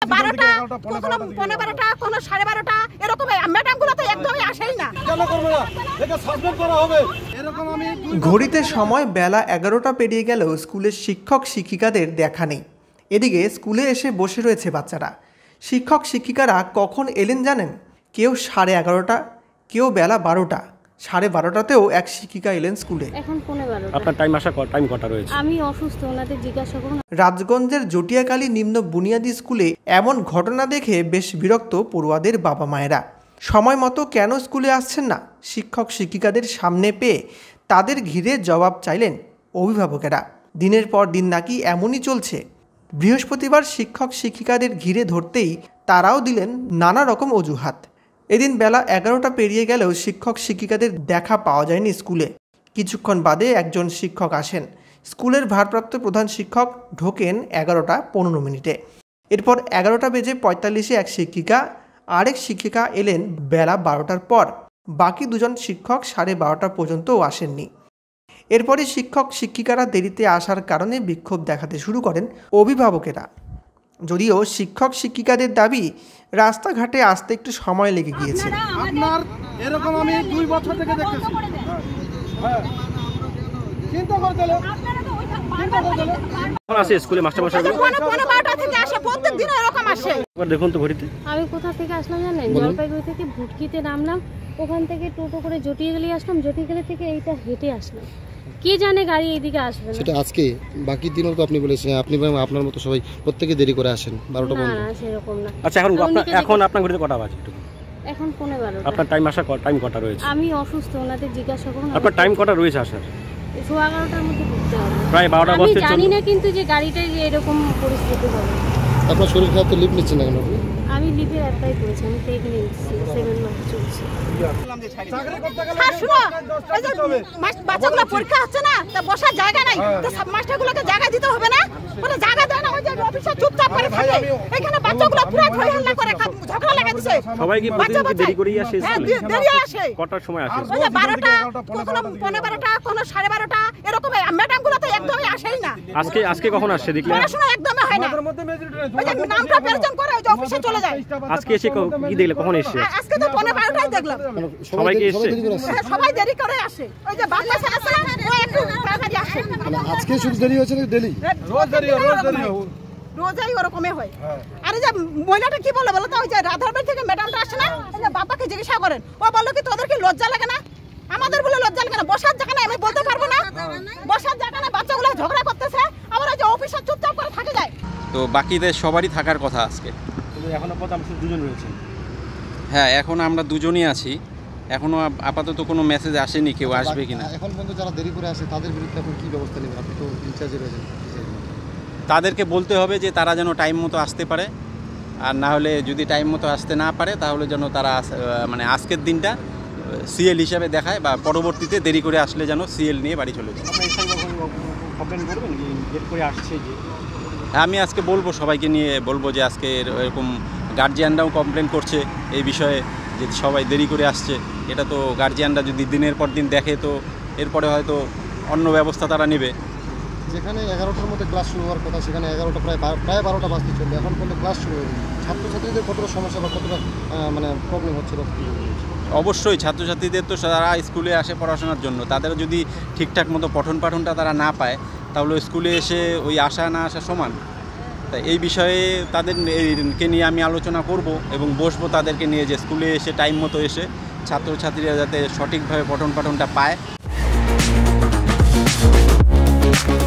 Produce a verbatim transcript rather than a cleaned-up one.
বারোটা, কখনো পনেরো বারোটা, কোনো সাড়ে বারোটা এরকম। ম্যাডামগুলো তো একদমই আসেই না। ঘড়িতে সময় বেলা এগারোটা পেরিয়ে গেলেও স্কুলের শিক্ষক শিক্ষিকাদের দেখা নেই। এদিকে স্কুলে এসে বসে রয়েছে বাচ্চারা। শিক্ষক শিক্ষিকারা কখন এলেন জানেন? কেউ সাড়ে এগারোটা, কেউ বেলা বারোটা, সাড়ে বারোটাতেও এক শিক্ষিকা এলেন স্কুলে। এখন পৌনে বারোটা। আপনার টাইম আসা টাইম কটা রয়েছে? আমি অসুস্থ, ওনাদের জিজ্ঞাসা করুন। রাজগঞ্জের জটিয়াকালী নিম্ন বুনিয়াদী স্কুলে এমন ঘটনা দেখে বেশ বিরক্ত পড়ুয়াদের বাবা মায়েরা। সময় মতো কেন স্কুলে আসছেন না শিক্ষক শিক্ষিকাদের সামনে পেয়ে তাদের ঘিরে জবাব চাইলেন অভিভাবকেরা। দিনের পর দিন নাকি এমনই চলছে। বৃহস্পতিবার শিক্ষক শিক্ষিকাদের ঘিরে ধরতেই তারাও দিলেন নানা রকম অজুহাত। এদিন বেলা এগারোটা পেরিয়ে গেলেও শিক্ষক শিক্ষিকাদের দেখা পাওয়া যায়নি স্কুলে। কিছুক্ষণ বাদে একজন শিক্ষক আসেন। স্কুলের ভারপ্রাপ্ত প্রধান শিক্ষক ঢোকেন এগারোটা পনেরো মিনিটে। এরপর এগারোটা বেজে পঁয়তাল্লিশে এক শিক্ষিকা, আরেক শিক্ষিকা এলেন বেলা বারোটার পর। বাকি দুজন শিক্ষক সাড়ে বারোটা পর্যন্তও আসেননি। এরপরে শিক্ষক শিক্ষিকারা দেরিতে আসার কারণে বিক্ষোভ দেখাতে শুরু করেন অভিভাবকেরা। যদিও শিক্ষক শিক্ষিকাদের দাবি রাস্তাঘাটে আসতে একটু সময় লেগে গিয়েছে। আপনার এরকম আমি দুই বছর থেকে দেখতেছি। হ্যাঁ চিন্তা করতে এখন আসে স্কুলে মাস্টারমশাইগুলো পনেরো বারোটা থেকে আসে, প্রত্যেক দিন এরকম আসে। দেখুন তো ঘড়িতে। আমি কোথা থেকে আসলাম জানেন? জলপাইগুড়ি থেকে ভুটকিতে নামলাম, ওখান থেকে টোটো করে জটিয়াখালী আসলাম, জটিয়াখালী থেকে এইটা হেঁটে আসলাম। কে জানে গাড়ি এইদিকে আসবে না। সেটা আজকে বাকি দিনও তো আপনি বলেছেন আপনি আপনার মতো সবাই প্রত্যেকে দেরি করে আসেন বারোটা পর্যন্ত। না সেরকম না। আচ্ছা এখন আপনার এখন আপনার ঘড়িতে কটা বাজে? এখন পৌনে বারোটা। আপনার টাইম আসা টাইম কটা রয়েছে? আমি অসুস্থ, ওনাদের জিজ্ঞাসা করুন। আপনার টাইম কটা রয়েছে আসার? সোয়া এগারোটার মধ্যে ঢুকতে হবে। প্রায় বারোটা আমি বাজতে জানি না কিন্তু যে গাড়িটা যে এরকম পরিস্থিতি হবে। আপনার শরীর খারাপ তো লিভ নিচ্ছেন না কেন? আমি লিভের অ্যাপ্লাই করেছি, আমি প্রেগনেন্ট, সেভেন মান্থ চলছে। বাচ্চাগুলো পরীক্ষা হচ্ছে না, তা বসার জায়গা নাই, তো সব মাস্টারগুলোকে জায়গা দিতে হবে না? মানে জায়গা দেয় না, ওই যে অফিসে চুপচাপ করে থাকে। এখানে বাচ্চাগুলো পুরো ভয় হাল্লা করে, ঝগড়া লাগা দিছে। সবাই কি প্রতিদিন দেরি করেই আসে স্কুলে? দেরি আসে। কটার সময় আসে? ওই যে বারোটা, কখনো পনেরো বারোটা, কোনো সাড়ে বারোটা এরকম। ম্যাডামগুলো তো একদমই আসেই না। আজকে আজকে কখন আসছে দেখলে? পড়াশোনা একদমই হয় না। ওই যে নামটা পেরেশন করে ওই যে অফিসে চলে যায়। আজকে এসে কি দেখলে? কখন এসেছে? আজকে তো পনেরো বারোটাই দেখলাম। সবাই কি এসেছে? সবাই দেরি করে আসে। ওই যে বাচ্চা আছে ও একটু তাড়াতাড়ি আসে। মানে আজকে শুধু দেরি হয়েছে না ডেলি? রোজ দেরি হয়, রোজ দেরি হয়, রোজই ওরকমই হয়। আরে যে মহিলাটা কি বলে বলো তো, ওই যে রাধারবাড়ি থেকে ম্যাডামটা আসে না, ওই যে বাবাকে জিজ্ঞাসা করেন, ও বললো কি তোদের কি লজ্জা লাগে না? আমাদের বলে লজ্জা লাগে না? বসার জায়গা নাই, আমি বলতে পারবো না। বসার জায়গা নাই, বাচ্চাগুলো ঝগড়া করতেছে, আবার ওই যে অফিসে চুপচাপ করে থাকে যায়। তো বাকিদের সবারই থাকার কথা আজকে। এখনো পর্যন্ত আমরা দুজন রয়েছে। হ্যাঁ এখন আমরা দুজনই আছি। এখনো আপাতত কোনো মেসেজ আসেনি কেউ আসবে কিনা। এখন পর্যন্ত যারা দেরি করে আসে তাদের বিরুদ্ধে আপনি কি ব্যবস্থা নেবেন? আপনি তো ইনচার্জে রয়েছেন। তাদেরকে বলতে হবে যে তারা যেন টাইম মতো আসতে পারে, আর না হলে যদি টাইম মতো আসতে না পারে তাহলে যেন তারা মানে আজকের দিনটা সিএল হিসাবে দেখায়, বা পরবর্তীতে দেরি করে আসলে যেন সিএল নিয়ে বাড়ি চলে যায়। আমি আজকে বলবো, সবাইকে নিয়ে বলবো যে আজকে এরকম গার্জিয়ানরাও কমপ্লেন করছে এই বিষয়ে যে সবাই দেরি করে আসছে। এটা তো গার্জিয়ানরা যদি দিনের পর দিন দেখে তো এরপরে হয়তো অন্য ব্যবস্থা তারা নেবে। যেখানে এগারোটার মধ্যে ক্লাস শুরু হওয়ার কথা সেখানে এগারোটা প্রায় প্রায় বারোটা বাজতে চলবে, এখন পর্যন্ত ক্লাস শুরু হয়নি। ছাত্রছাত্রীদের কতটা সমস্যা বা কতটা মানে প্রবলেম হচ্ছে? অবশ্যই ছাত্রছাত্রীদের তো তারা স্কুলে আসে পড়াশোনার জন্য, তাদের যদি ঠিকঠাক মতো পঠন পাঠনটা তারা না পায় তাহলে স্কুলে এসে ওই আসা না আসা সমান। তাই এই বিষয়ে তাদেরকে নিয়ে আমি আলোচনা করব এবং বসবো তাদেরকে নিয়ে, যে স্কুলে এসে টাইম মতো এসে ছাত্রছাত্রীরা যাতে সঠিকভাবে পঠন পাঠনটা পায়।